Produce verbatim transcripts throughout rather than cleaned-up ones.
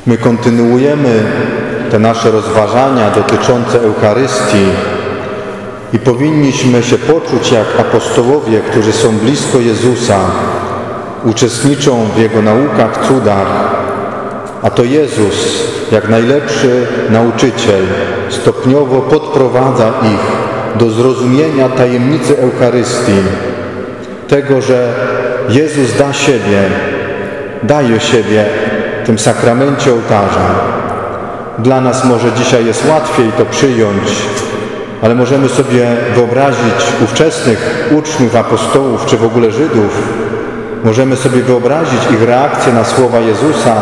My kontynuujemy te nasze rozważania dotyczące Eucharystii i powinniśmy się poczuć jak apostołowie, którzy są blisko Jezusa, uczestniczą w Jego naukach, cudach, a to Jezus, jak najlepszy nauczyciel, stopniowo podprowadza ich do zrozumienia tajemnicy Eucharystii, tego, że Jezus da siebie, daje siebie w tym sakramencie ołtarza. Dla nas może dzisiaj jest łatwiej to przyjąć, ale możemy sobie wyobrazić ówczesnych uczniów, apostołów, czy w ogóle Żydów. Możemy sobie wyobrazić ich reakcję na słowa Jezusa,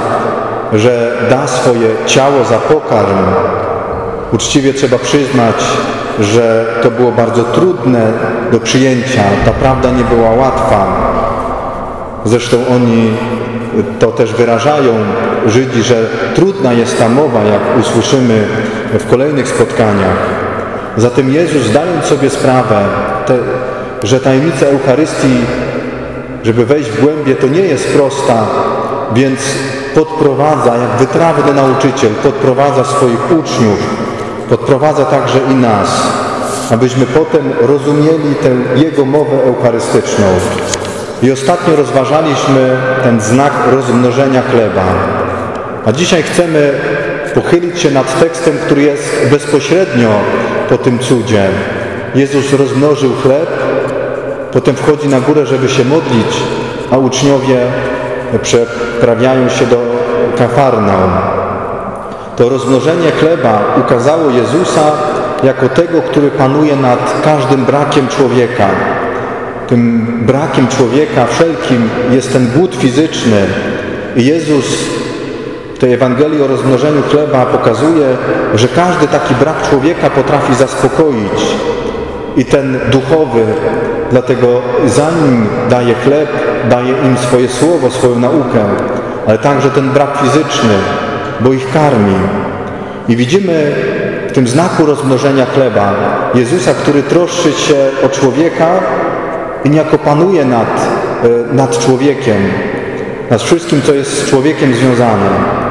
że da swoje ciało za pokarm. Uczciwie trzeba przyznać, że to było bardzo trudne do przyjęcia. Ta prawda nie była łatwa. Zresztą oni to też wyrażają, Żydzi, że trudna jest ta mowa, jak usłyszymy w kolejnych spotkaniach. Zatem Jezus, zdając sobie sprawę, te, że tajemnica Eucharystii, żeby wejść w głębie, to nie jest prosta, więc podprowadza, jak wytrawny nauczyciel, podprowadza swoich uczniów, podprowadza także i nas, abyśmy potem rozumieli tę Jego mowę eucharystyczną. I ostatnio rozważaliśmy ten znak rozmnożenia chleba. A dzisiaj chcemy pochylić się nad tekstem, który jest bezpośrednio po tym cudzie. Jezus rozmnożył chleb, potem wchodzi na górę, żeby się modlić, a uczniowie przeprawiają się do Kafarnaum. To rozmnożenie chleba ukazało Jezusa jako tego, który panuje nad każdym brakiem człowieka. Tym brakiem człowieka wszelkim jest ten głód fizyczny. I Jezus w tej Ewangelii o rozmnożeniu chleba pokazuje, że każdy taki brak człowieka potrafi zaspokoić. I ten duchowy, dlatego zanim daje chleb, daje im swoje słowo, swoją naukę, ale także ten brak fizyczny, bo ich karmi. I widzimy w tym znaku rozmnożenia chleba Jezusa, który troszczy się o człowieka i niejako panuje nad, nad człowiekiem, nad wszystkim, co jest z człowiekiem związane.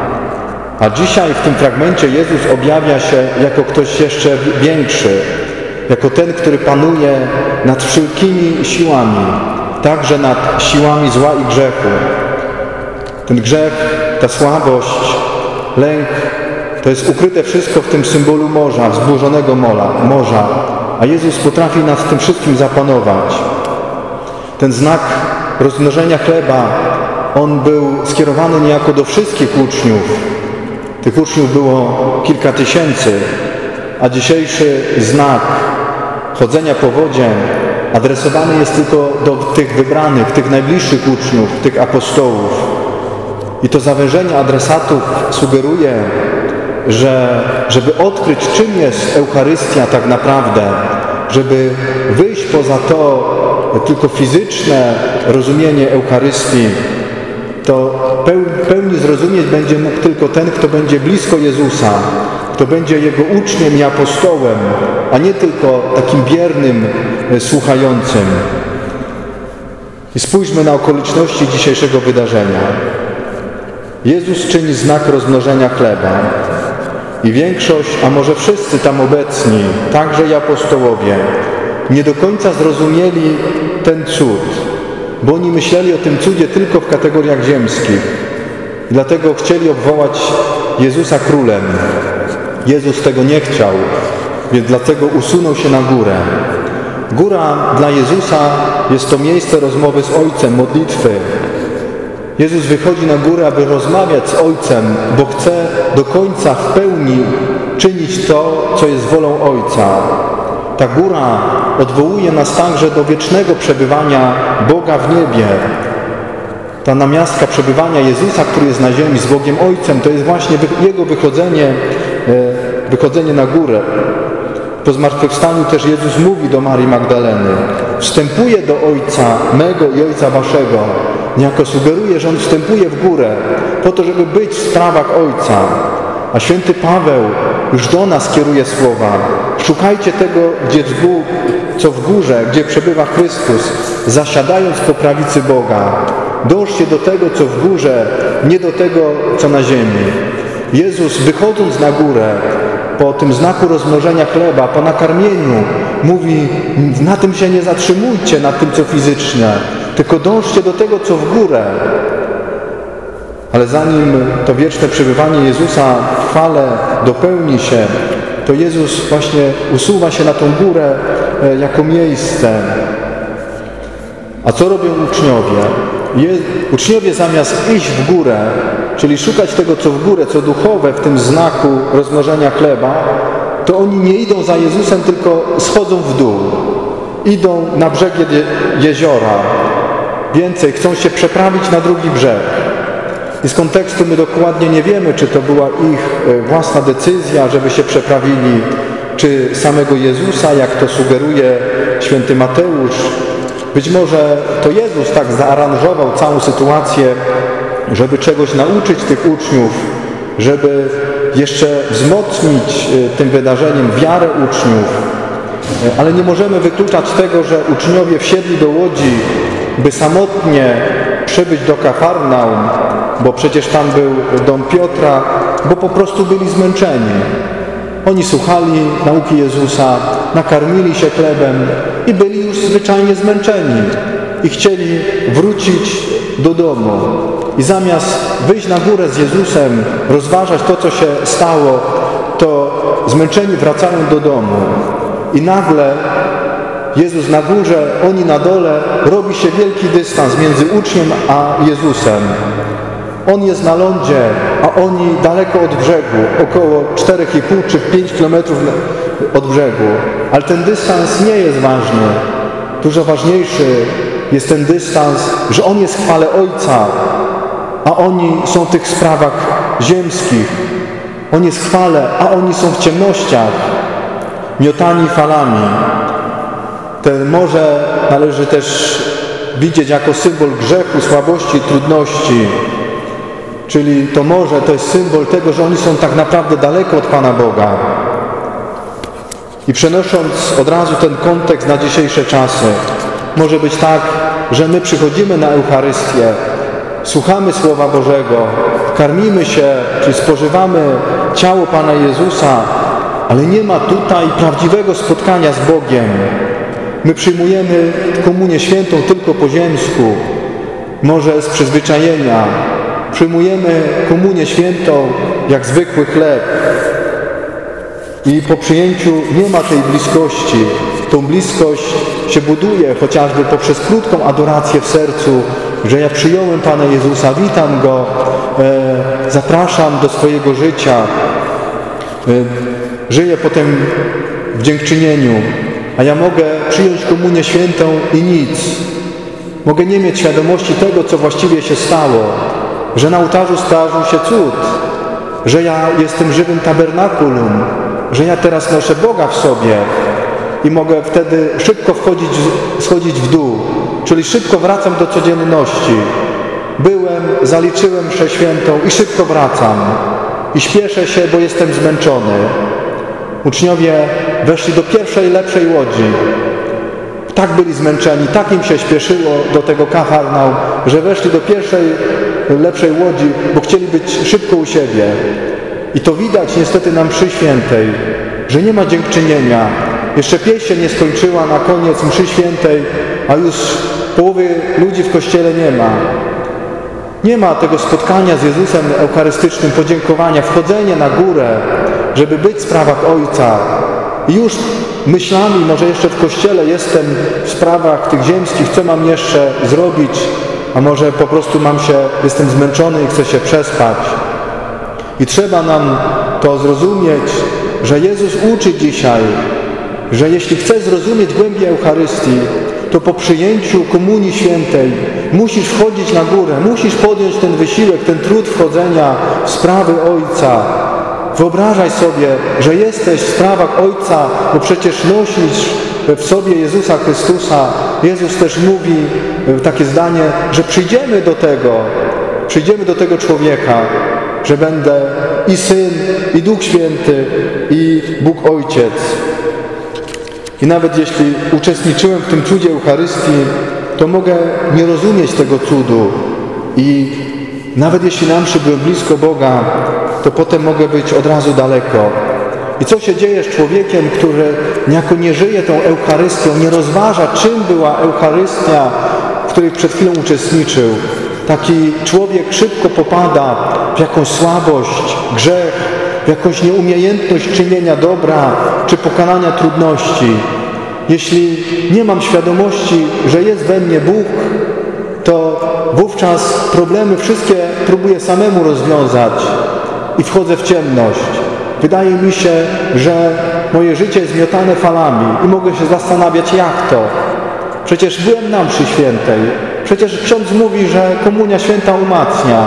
A dzisiaj w tym fragmencie Jezus objawia się jako ktoś jeszcze większy, jako ten, który panuje nad wszelkimi siłami, także nad siłami zła i grzechu. Ten grzech, ta słabość, lęk, to jest ukryte wszystko w tym symbolu morza, wzburzonego morza, a Jezus potrafi nad tym wszystkim zapanować. Ten znak rozmnożenia chleba, on był skierowany niejako do wszystkich uczniów. Tych uczniów było kilka tysięcy, a dzisiejszy znak chodzenia po wodzie adresowany jest tylko do tych wybranych, tych najbliższych uczniów, tych apostołów. I to zawężenie adresatów sugeruje, że żeby odkryć, czym jest Eucharystia tak naprawdę, żeby wyjść poza to tylko fizyczne rozumienie Eucharystii, to pełni zrozumieć będzie mógł tylko ten, kto będzie blisko Jezusa, kto będzie Jego uczniem i apostołem, a nie tylko takim biernym słuchającym. I spójrzmy na okoliczności dzisiejszego wydarzenia. Jezus czyni znak rozmnożenia chleba i większość, a może wszyscy tam obecni, także i apostołowie, nie do końca zrozumieli ten cud, bo oni myśleli o tym cudzie tylko w kategoriach ziemskich. I dlatego chcieli obwołać Jezusa królem. Jezus tego nie chciał, więc dlatego usunął się na górę. Góra dla Jezusa jest to miejsce rozmowy z Ojcem, modlitwy. Jezus wychodzi na górę, aby rozmawiać z Ojcem, bo chce do końca w pełni czynić to, co jest wolą Ojca. Ta góra odwołuje nas także do wiecznego przebywania Boga w niebie. Ta namiastka przebywania Jezusa, który jest na ziemi z Bogiem Ojcem, to jest właśnie Jego wychodzenie, wychodzenie na górę. Po zmartwychwstaniu też Jezus mówi do Marii Magdaleny: wstępuję do Ojca mego i Ojca waszego. Niejako sugeruje, że On wstępuje w górę po to, żeby być w sprawach Ojca. A święty Paweł już do nas kieruje słowa: szukajcie tego, gdzie Bóg, co w górze, gdzie przebywa Chrystus, zasiadając po prawicy Boga. Dążcie do tego, co w górze, nie do tego, co na ziemi. Jezus, wychodząc na górę, po tym znaku rozmnożenia chleba, po nakarmieniu, mówi: na tym się nie zatrzymujcie, na tym co fizyczne, tylko dążcie do tego, co w górę. Ale zanim to wieczne przebywanie Jezusa w chwale dopełni się, to Jezus właśnie usuwa się na tą górę jako miejsce. A co robią uczniowie? Je, uczniowie zamiast iść w górę, czyli szukać tego, co w górę, co duchowe w tym znaku rozmnożenia chleba, to oni nie idą za Jezusem, tylko schodzą w dół. Idą na brzeg je, jeziora. Więcej, chcą się przeprawić na drugi brzeg. I z kontekstu my dokładnie nie wiemy, czy to była ich własna decyzja, żeby się przeprawili, czy samego Jezusa, jak to sugeruje święty Mateusz. Być może to Jezus tak zaaranżował całą sytuację, żeby czegoś nauczyć tych uczniów, żeby jeszcze wzmocnić tym wydarzeniem wiarę uczniów. Ale nie możemy wykluczać tego, że uczniowie wsiedli do łodzi, by samotnie przybyć do Kafarnaum, bo przecież tam był dom Piotra, bo po prostu byli zmęczeni. Oni słuchali nauki Jezusa, nakarmili się chlebem i byli już zwyczajnie zmęczeni i chcieli wrócić do domu. I zamiast wyjść na górę z Jezusem, rozważać to, co się stało, to zmęczeni wracają do domu. I nagle Jezus na górze, oni na dole, robi się wielki dystans między uczniem a Jezusem. On jest na lądzie, a oni daleko od brzegu, około cztery i pół czy pięć kilometrów od brzegu. Ale ten dystans nie jest ważny. Dużo ważniejszy jest ten dystans, że On jest w chwale Ojca, a oni są w tych sprawach ziemskich. On jest w chwale, a oni są w ciemnościach, miotani falami. Ten morze należy też widzieć jako symbol grzechu, słabości, trudności. Czyli to morze to jest symbol tego, że oni są tak naprawdę daleko od Pana Boga. I przenosząc od razu ten kontekst na dzisiejsze czasy, może być tak, że my przychodzimy na Eucharystię, słuchamy Słowa Bożego, karmimy się, czyli spożywamy ciało Pana Jezusa, ale nie ma tutaj prawdziwego spotkania z Bogiem. My przyjmujemy Komunię Świętą tylko po ziemsku, może z przyzwyczajenia. Przyjmujemy Komunię Świętą jak zwykły chleb. I po przyjęciu nie ma tej bliskości. Tą bliskość się buduje chociażby poprzez krótką adorację w sercu, że ja przyjąłem Pana Jezusa, witam Go, e, zapraszam do swojego życia. E, żyję potem w dziękczynieniu, a ja mogę przyjąć Komunię Świętą i nic. Mogę nie mieć świadomości tego, co właściwie się stało, że na ołtarzu zdarzył się cud, że ja jestem żywym tabernakulum, że ja teraz noszę Boga w sobie i mogę wtedy szybko wchodzić, schodzić w dół, czyli szybko wracam do codzienności. Byłem, zaliczyłem mszę świętą i szybko wracam. I śpieszę się, bo jestem zmęczony. Uczniowie weszli do pierwszej, lepszej łodzi. Tak byli zmęczeni, tak im się śpieszyło do tego Kafarnaum, że weszli do pierwszej, lepszej łodzi, bo chcieli być szybko u siebie. I to widać niestety na mszy świętej, że nie ma dziękczynienia. Jeszcze pieśń się nie skończyła na koniec mszy świętej, a już połowy ludzi w kościele nie ma. Nie ma tego spotkania z Jezusem eucharystycznym, podziękowania, wchodzenia na górę, żeby być w sprawach Ojca. I już myślami, może jeszcze w kościele jestem w sprawach tych ziemskich, co mam jeszcze zrobić, a może po prostu mam się, jestem zmęczony i chcę się przespać. I trzeba nam to zrozumieć, że Jezus uczy dzisiaj, że jeśli chcesz zrozumieć głębię Eucharystii, to po przyjęciu Komunii Świętej musisz wchodzić na górę, musisz podjąć ten wysiłek, ten trud wchodzenia w sprawy Ojca. Wyobrażaj sobie, że jesteś w sprawach Ojca, bo przecież nosisz w sobie Jezusa Chrystusa. Jezus też mówi takie zdanie, że przyjdziemy do tego, przyjdziemy do tego człowieka, że będę i Syn, i Duch Święty, i Bóg Ojciec. I nawet jeśli uczestniczyłem w tym cudzie Eucharystii, to mogę nie rozumieć tego cudu i nawet jeśli nam się byłem blisko Boga, to potem mogę być od razu daleko. I co się dzieje z człowiekiem, który niejako nie żyje tą Eucharystią, nie rozważa, czym była Eucharystia, w której przed chwilą uczestniczył. Taki człowiek szybko popada w jakąś słabość, grzech, w jakąś nieumiejętność czynienia dobra czy pokonania trudności. Jeśli nie mam świadomości, że jest we mnie Bóg, to wówczas problemy wszystkie próbuję samemu rozwiązać i wchodzę w ciemność. Wydaje mi się, że moje życie jest miotane falami i mogę się zastanawiać, jak to. Przecież byłem na mszy świętej. Przecież ksiądz mówi, że komunia święta umacnia.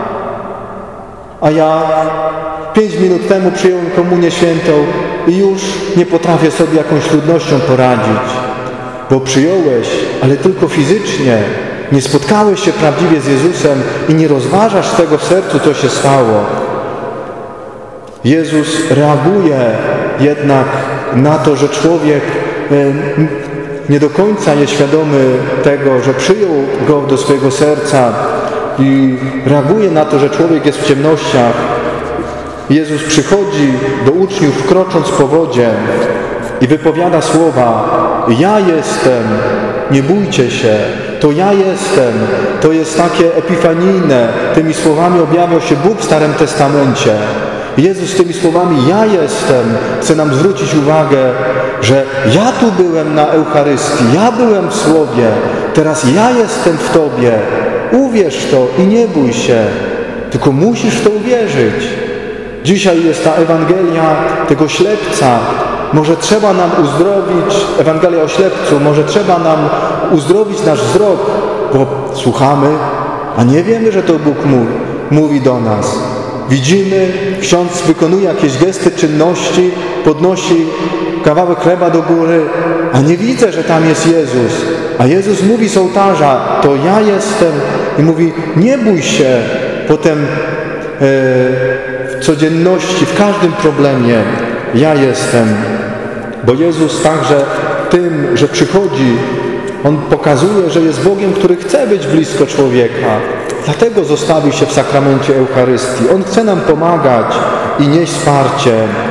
A ja pięć minut temu przyjąłem komunię świętą i już nie potrafię sobie jakąś trudnością poradzić. Bo przyjąłeś, ale tylko fizycznie. Nie spotkałeś się prawdziwie z Jezusem i nie rozważasz tego w sercu, co się stało. Jezus reaguje jednak na to, że człowiek nie do końca jest świadomy tego, że przyjął Go do swojego serca i reaguje na to, że człowiek jest w ciemnościach. Jezus przychodzi do uczniów, krocząc po wodzie i wypowiada słowa: ja jestem, nie bójcie się, to ja jestem. To jest takie epifanijne. Tymi słowami objawiał się Bóg w Starym Testamencie. Jezus tymi słowami ja jestem chce nam zwrócić uwagę, że ja tu byłem na Eucharystii, ja byłem w Słowie, teraz ja jestem w Tobie. Uwierz w to i nie bój się, tylko musisz w to uwierzyć. Dzisiaj jest ta Ewangelia tego ślepca. Może trzeba nam uzdrowić, Ewangelia o ślepcu, może trzeba nam uzdrowić nasz wzrok, bo słuchamy, a nie wiemy, że to Bóg mówi, mówi do nas. Widzimy, ksiądz wykonuje jakieś gesty, czynności, podnosi kawałek chleba do góry, a nie widzę, że tam jest Jezus. A Jezus mówi z ołtarza, to ja jestem, i mówi, nie bój się. Potem e, w codzienności, w każdym problemie, ja jestem. Bo Jezus także tym, że przychodzi, On pokazuje, że jest Bogiem, który chce być blisko człowieka. Dlatego zostawił się w sakramencie Eucharystii. On chce nam pomagać i nieść wsparcie.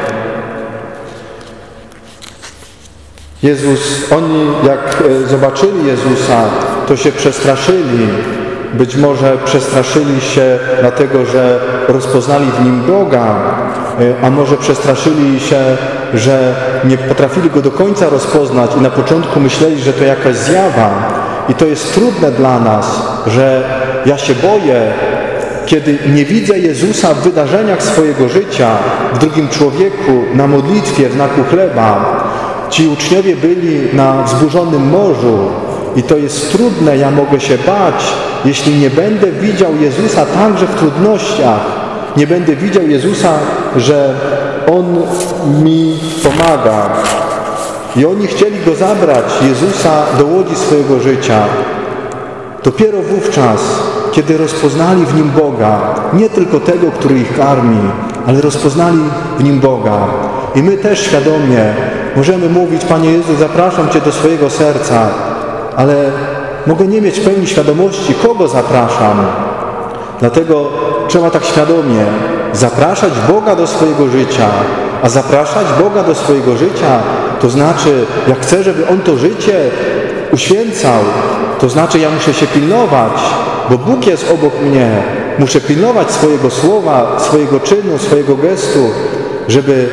Jezus, oni jak zobaczyli Jezusa, to się przestraszyli. Być może przestraszyli się dlatego, że rozpoznali w Nim Boga, a może przestraszyli się, że nie potrafili Go do końca rozpoznać i na początku myśleli, że to jakaś zjawa. I to jest trudne dla nas, że ja się boję, kiedy nie widzę Jezusa w wydarzeniach swojego życia, w drugim człowieku, na modlitwie, w znaku chleba. Ci uczniowie byli na wzburzonym morzu i to jest trudne, ja mogę się bać, jeśli nie będę widział Jezusa także w trudnościach. Nie będę widział Jezusa, że On mi pomaga. I oni chcieli Go zabrać, Jezusa, do łodzi swojego życia. Dopiero wówczas, kiedy rozpoznali w Nim Boga, nie tylko tego, który ich karmi, ale rozpoznali w Nim Boga. I my też świadomie możemy mówić, Panie Jezu, zapraszam Cię do swojego serca, ale mogę nie mieć pełni świadomości, kogo zapraszam. Dlatego trzeba tak świadomie zapraszać Boga do swojego życia, a zapraszać Boga do swojego życia to znaczy, jak chcę, żeby On to życie uświęcał, to znaczy ja muszę się pilnować, bo Bóg jest obok mnie. Muszę pilnować swojego słowa, swojego czynu, swojego gestu, żeby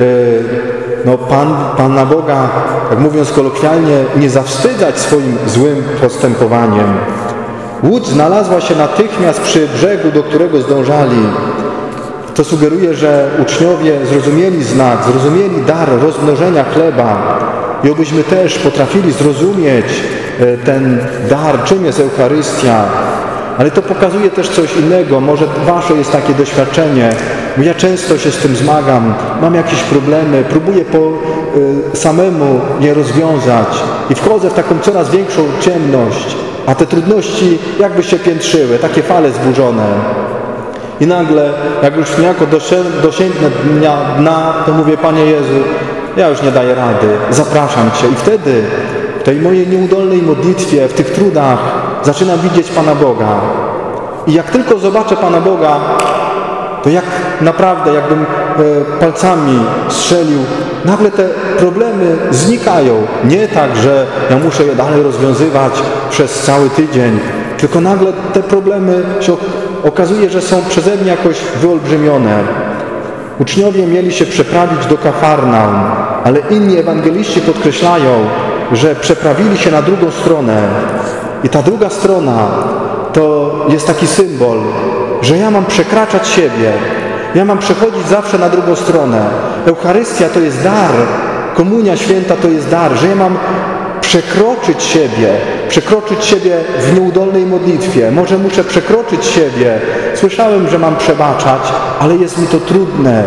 e, no, Pan, Pana Boga, jak mówiąc kolokwialnie, nie zawstydzać swoim złym postępowaniem. Łódź znalazła się natychmiast przy brzegu, do którego zdążali. To sugeruje, że uczniowie zrozumieli znak, zrozumieli dar rozmnożenia chleba i obyśmy też potrafili zrozumieć ten dar, czym jest Eucharystia. Ale to pokazuje też coś innego. Może wasze jest takie doświadczenie, bo ja często się z tym zmagam, mam jakieś problemy, próbuję po, y, samemu je rozwiązać i wchodzę w taką coraz większą ciemność, a te trudności jakby się piętrzyły, takie fale zburzone. I nagle, jak już niejako dosięgnę dnia, dna, to mówię, Panie Jezu, ja już nie daję rady, zapraszam Cię. I wtedy w tej mojej nieudolnej modlitwie, w tych trudach zaczynam widzieć Pana Boga. I jak tylko zobaczę Pana Boga, to jak naprawdę, jakbym e, palcami strzelił, nagle te problemy znikają. Nie tak, że ja muszę je dalej rozwiązywać przez cały tydzień, tylko nagle te problemy się okazuje, że są przeze mnie jakoś wyolbrzymione. Uczniowie mieli się przeprawić do Kafarnaum, ale inni ewangeliści podkreślają, że przeprawili się na drugą stronę. I ta druga strona to jest taki symbol, że ja mam przekraczać siebie. Ja mam przechodzić zawsze na drugą stronę. Eucharystia to jest dar. Komunia Święta to jest dar, że ja mam przekroczyć siebie, przekroczyć siebie w nieudolnej modlitwie. Może muszę przekroczyć siebie. Słyszałem, że mam przebaczać, ale jest mi to trudne,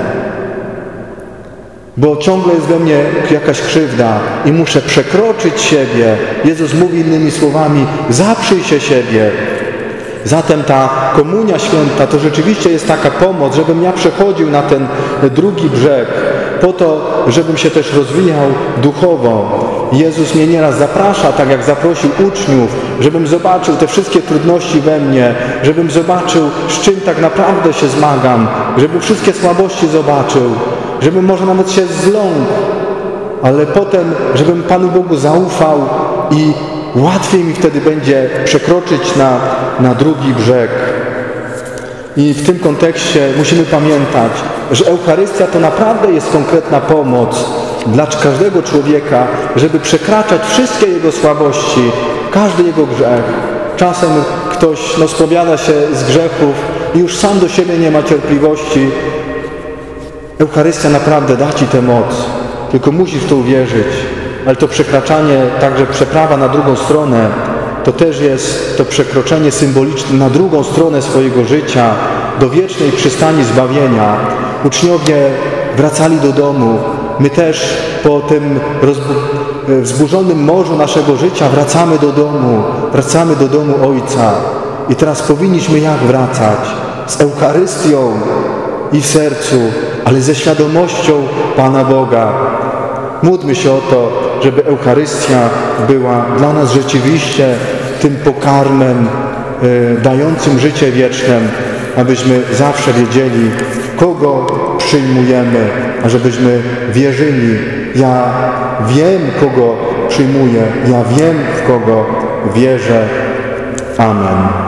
bo ciągle jest we mnie jakaś krzywda i muszę przekroczyć siebie. Jezus mówi innymi słowami, zaprzyj się siebie. Zatem ta Komunia Święta to rzeczywiście jest taka pomoc, żebym ja przechodził na ten drugi brzeg, po to, żebym się też rozwijał duchowo. Jezus mnie nieraz zaprasza, tak jak zaprosił uczniów, żebym zobaczył te wszystkie trudności we mnie, żebym zobaczył, z czym tak naprawdę się zmagam, żebym wszystkie słabości zobaczył, żebym może nawet się zląkł, ale potem, żebym Panu Bogu zaufał i łatwiej mi wtedy będzie przekroczyć na, na drugi brzeg. I w tym kontekście musimy pamiętać, że Eucharystia to naprawdę jest konkretna pomoc dla każdego człowieka, żeby przekraczać wszystkie jego słabości, każdy jego grzech. Czasem ktoś no, spowiada się z grzechów i już sam do siebie nie ma cierpliwości. Eucharystia naprawdę da Ci tę moc, tylko musisz w to uwierzyć. Ale to przekraczanie, także przeprawa na drugą stronę, to też jest to przekroczenie symboliczne na drugą stronę swojego życia, do wiecznej przystani zbawienia. Uczniowie wracali do domu. My też po tym wzburzonym morzu naszego życia wracamy do domu, wracamy do domu Ojca. I teraz powinniśmy jak wracać? Z Eucharystią i w sercu, ale ze świadomością Pana Boga. Módlmy się o to, żeby Eucharystia była dla nas rzeczywiście tym pokarmem y, dającym życie wieczne, abyśmy zawsze wiedzieli, kogo przyjmujemy, a żebyśmy wierzyli. Ja wiem, kogo przyjmuję, ja wiem, w kogo wierzę. Amen.